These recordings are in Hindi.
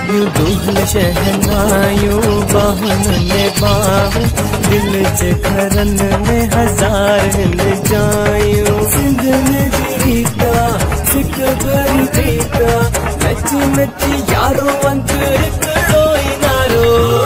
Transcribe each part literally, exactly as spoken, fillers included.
यूं दुहल शहनायूं बाहन ने बाह दिल च खरन ने हजार हिल जायूं सिंध में जीता सिक भरी पीता नची नची यारो अंतर करो नारो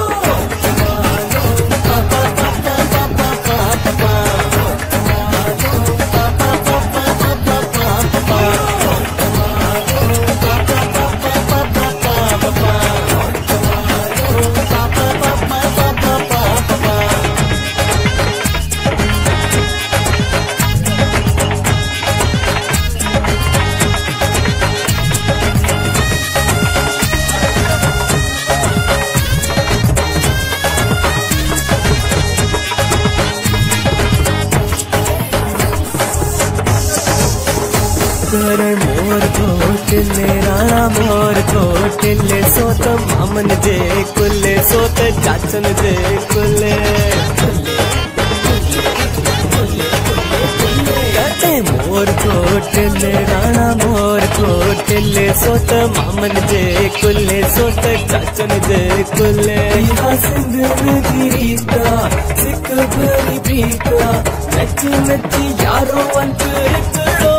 करे मोर कोटिले राणा मोर कोटिले सोत मामन जे कुले सोत चाचन जे कुले करे मोर कोटिले राणा मोर कोटिले सोत मामन जे कुले सोत चाचन जे कुले सिंध में गीता सिक भरी पीता नची नची यारो अंतर करो